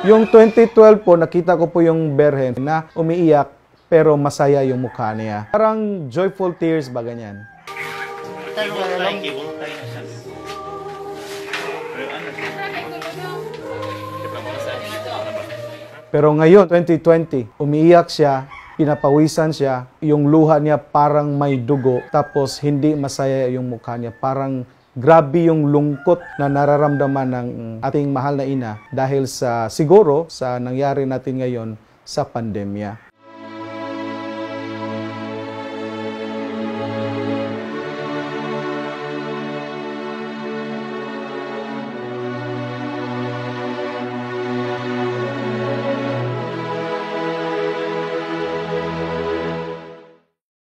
Yung 2012 po, nakita ko po yung Berhen na umiiyak pero masaya yung mukha niya. Parang joyful tears ba ganyan? Pero ngayon, 2020, umiiyak siya, pinapawisan siya, yung luha niya parang may dugo, tapos hindi masaya yung mukha niya. Parang grabe yung lungkot na nararamdaman ng ating mahal na ina dahil sa siguro sa nangyari natin ngayon sa pandemya.